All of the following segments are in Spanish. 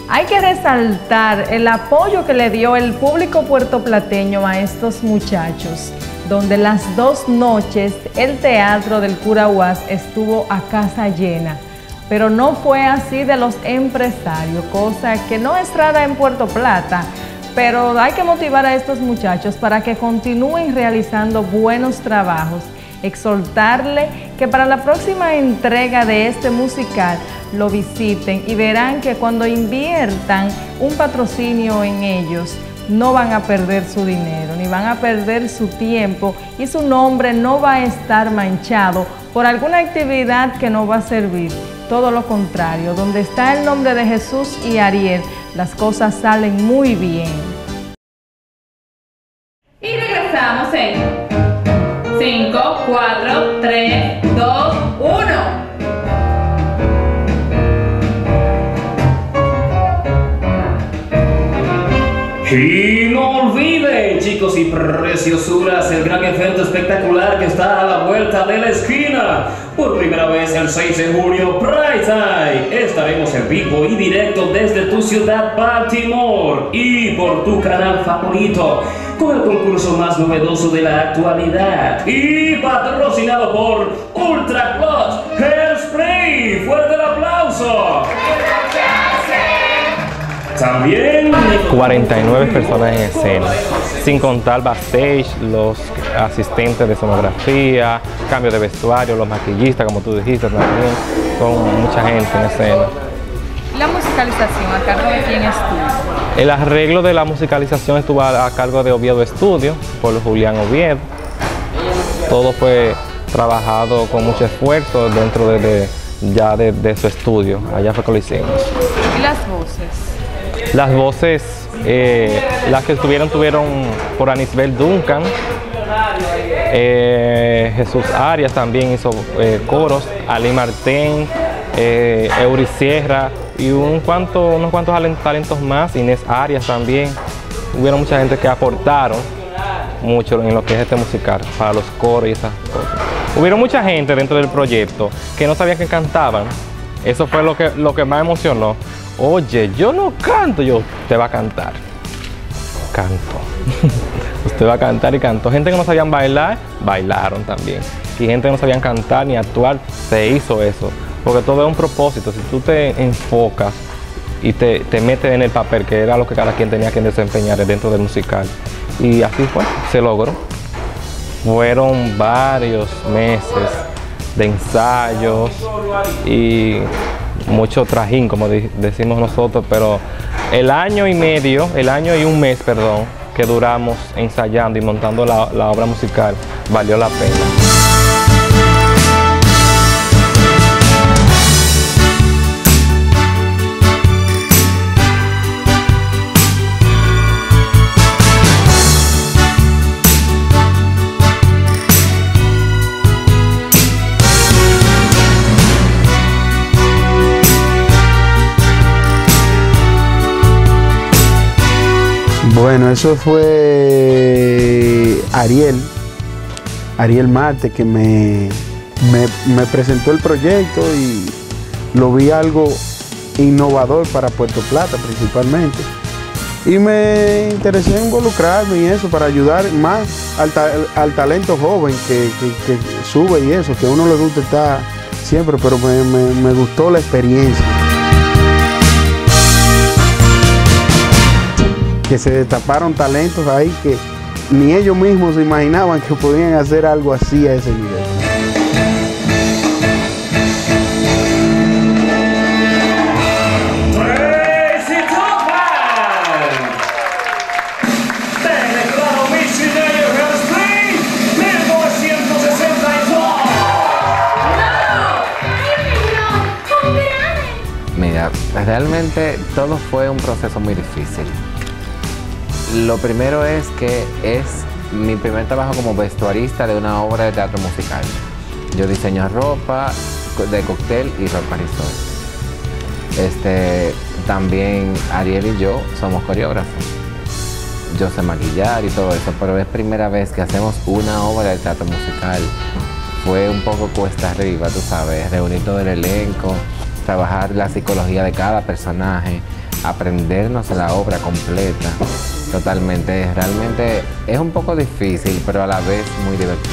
Hay que resaltar el apoyo que le dio el público puertoplateño a estos muchachos, donde las 2 noches el Teatro del Cura Uás estuvo a casa llena. Pero no fue así de los empresarios, cosa que no es rara en Puerto Plata, pero hay que motivar a estos muchachos para que continúen realizando buenos trabajos, exhortarle que para la próxima entrega de este musical lo visiten y verán que cuando inviertan un patrocinio en ellos, no van a perder su dinero, ni van a perder su tiempo y su nombre no va a estar manchado por alguna actividad que no va a servir. Todo lo contrario, donde está el nombre de Jesús y Ariel, las cosas salen muy bien. Y regresamos en 5, 4, 3, 2, 1. Y no olviden, chicos y preciosuras, el gran evento espectacular que está a la vuelta de la esquina. Por primera vez el 6 de junio, Pride Time. Estaremos en vivo y directo desde tu ciudad, Baltimore, y por tu canal favorito, con el concurso más novedoso de la actualidad y patrocinado por Ultra Clutch Hairspray. ¡Fuerte el aplauso! También 49 personas en escena, sin contar backstage, los asistentes de sonografía, cambio de vestuario, los maquillistas, como tú dijiste también, son mucha gente en escena. ¿La musicalización a cargo de quién estuvo? El arreglo de la musicalización estuvo a cargo de Oviedo Estudio, por Julián Oviedo. Todo fue trabajado con mucho esfuerzo dentro de su estudio, allá fue que lo hicimos. ¿Y las voces? Las voces, las que tuvieron por Anisbel Duncan, Jesús Arias también hizo coros, Ali Martén, Eury Sierra y unos cuantos talentos más, Inés Arias también. Hubieron mucha gente que aportaron mucho en lo que es este musical, para los coros y esas cosas. Hubieron mucha gente dentro del proyecto que no sabía que cantaban. Eso fue lo que más emocionó. Oye, yo no canto, usted va a cantar. Canto. Usted va a cantar y cantó. Gente que no sabían bailar, bailaron también. Y gente que no sabían cantar ni actuar, se hizo eso. Porque todo es un propósito. Si tú te enfocas y te metes en el papel, que era lo que cada quien tenía que desempeñar dentro del musical. Y así fue, se logró. Fueron varios meses de ensayos y mucho trajín, como decimos nosotros, pero el año y un mes, perdón, que duramos ensayando y montando la obra musical, valió la pena. Bueno, eso fue Ariel Marte, que me presentó el proyecto y lo vi algo innovador para Puerto Plata principalmente. Y me interesé en involucrarme y eso para ayudar más al talento joven que sube y eso, que a uno le gusta estar siempre, pero me gustó la experiencia. Que se destaparon talentos ahí que ni ellos mismos se imaginaban que podían hacer algo así a ese nivel. Mira, realmente todo fue un proceso muy difícil. Lo primero es que es mi primer trabajo como vestuarista de una obra de teatro musical. Yo diseño ropa de cóctel y ropa resort. También Ariel y yo somos coreógrafos. Yo sé maquillar y todo eso, pero es primera vez que hacemos una obra de teatro musical. Fue un poco cuesta arriba, tú sabes, reunir todo el elenco, trabajar la psicología de cada personaje, aprendernos la obra completa totalmente. Realmente es un poco difícil, pero a la vez muy divertido.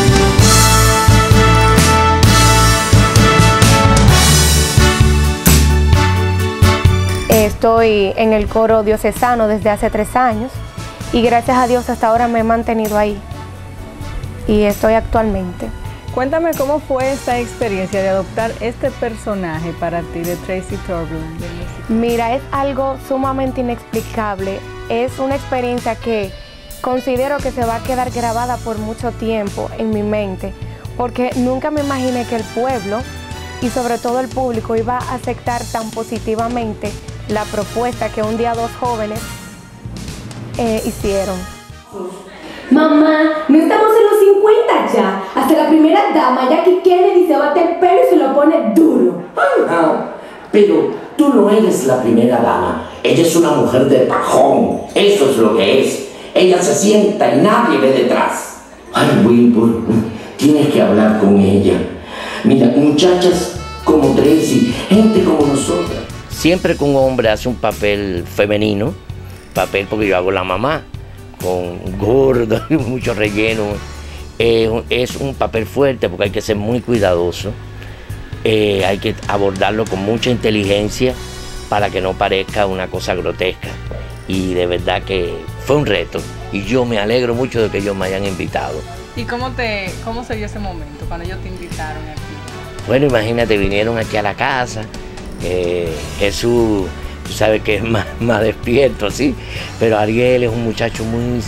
Estoy en el coro diocesano desde hace 3 años y gracias a Dios hasta ahora me he mantenido ahí y estoy actualmente. Cuéntame cómo fue esta experiencia de adoptar este personaje para ti de Tracy Torvland. Mira, es algo sumamente inexplicable. Es una experiencia que considero que se va a quedar grabada por mucho tiempo en mi mente, porque nunca me imaginé que el pueblo y sobre todo el público iba a aceptar tan positivamente la propuesta que un día 2 jóvenes hicieron. Mamá, no estamos en los 50 ya. Hasta la primera dama, Jackie Kennedy, se bate el pelo y se lo pone duro. Pero tú no eres la primera dama. Ella es una mujer de pajón. Eso es lo que es. Ella se sienta y nadie ve detrás. Ay, Wilbur, tienes que hablar con ella. Mira, muchachas como Tracy, gente como nosotras. Siempre que un hombre hace un papel femenino, porque yo hago la mamá, con gordo y mucho relleno, es un papel fuerte porque hay que ser muy cuidadoso, hay que abordarlo con mucha inteligencia para que no parezca una cosa grotesca, y de verdad que fue un reto y yo me alegro mucho de que ellos me hayan invitado. ¿Y cómo se dio ese momento cuando ellos te invitaron aquí? Bueno, imagínate, vinieron aquí a la casa, Jesús, tú sabes que es más despierto, ¿sí? Pero Ariel es un muchacho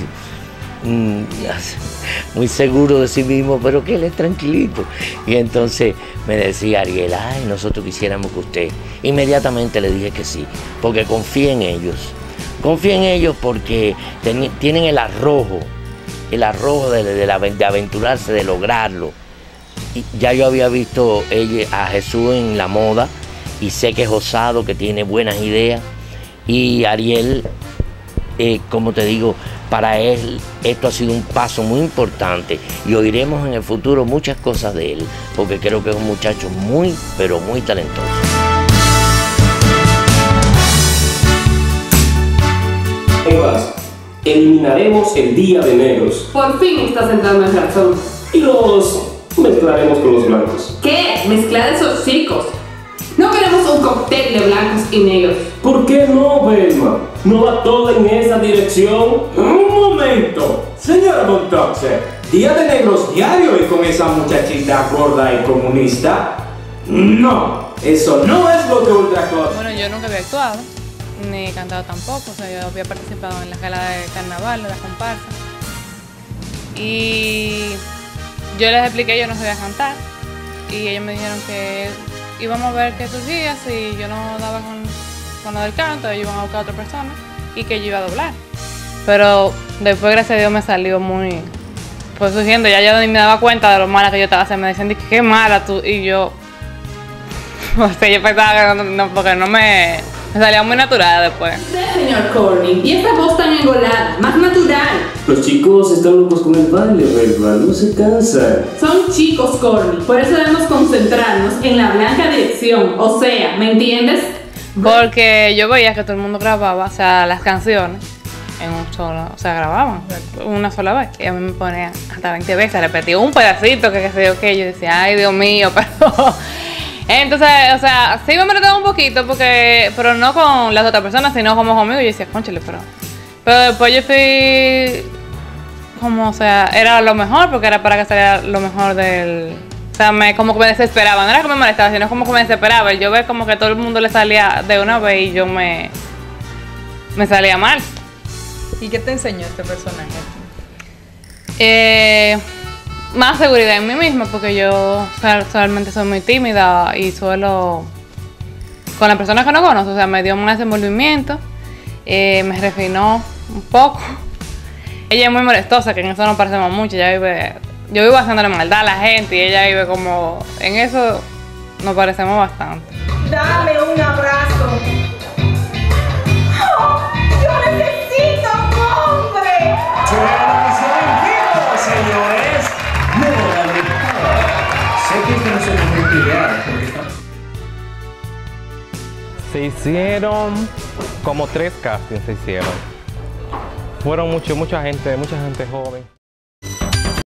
muy seguro de sí mismo, pero que él es tranquilito. Y entonces me decía Ariel, ay, nosotros quisiéramos que usted. Inmediatamente le dije que sí, porque confía en ellos. Confía en ellos porque tienen el arrojo de aventurarse, de lograrlo. Y ya yo había visto a Jesús en la moda, y sé que es osado, que tiene buenas ideas, y Ariel, como te digo, para él esto ha sido un paso muy importante y oiremos en el futuro muchas cosas de él, porque creo que es un muchacho muy, pero muy talentoso. Eliminaremos el Día de Negros Por fin estás entrando en razón. y los mezclaremos con los blancos. ¿Qué? Mezclar esos chicos. No queremos un cóctel de blancos y negros. ¿Por qué no, Belma? ¿No va todo en esa dirección? Un momento, señora Montoxer, Día de Negros diario y con esa muchachita gorda y comunista. No, eso no es lo que Ultra Club. Bueno, yo nunca había actuado, ni cantado tampoco, o sea, yo había participado en la gala de carnaval, de la comparsa. Y yo les expliqué, yo no sabía cantar, y ellos me dijeron que íbamos a ver qué surgía, si yo no daba con lo del canto, ellos iban a buscar a otra persona y que yo iba a doblar. Pero después, gracias a Dios, me salió muy... Fue surgiendo, ya yo ni me daba cuenta de lo mala que yo estaba haciendo. Me decían, qué mala tú, y yo... O sea, yo pensaba que no, porque no me salía muy natural después. Señor Corny, y esta voz tan engolada, más natural. Los chicos están locos con el baile, ¿verdad? No se cansan. Son chicos, Corny, por eso debemos concentrarnos en la blanca dirección. O sea, ¿me entiendes? Porque yo veía que todo el mundo grababa, o sea, las canciones en un solo, o sea, grababan una sola vez. Y a mí me ponía hasta 20 veces, repetía un pedacito que sé yo qué. Yo decía, ay, Dios mío, pero... Entonces, o sea, sí me molestaba un poquito, pero no con las otras personas, sino como conmigo. Yo decía, cónchale, pero después yo fui como, o sea, era lo mejor, porque era para que saliera lo mejor del... O sea, como que me desesperaba, no era que me molestaba, sino como que me desesperaba. Yo veía como que todo el mundo le salía de una vez y yo me salía mal. ¿Y qué te enseñó este personaje? Más seguridad en mí misma, porque yo realmente soy muy tímida y suelo, con las personas que no conozco, o sea, me dio más desenvolvimiento, me refinó un poco. Ella es muy molestosa, que en eso nos parecemos mucho. Yo vivo haciéndole maldad a la gente y ella vive como, en eso nos parecemos bastante. Dame un abrazo. ¡Oh, yo necesito un hombre! Señores, no la verdad. Sé que esta no es una muy peleada, porque está... Se hicieron como 3 castings se hicieron. Fueron mucha gente joven.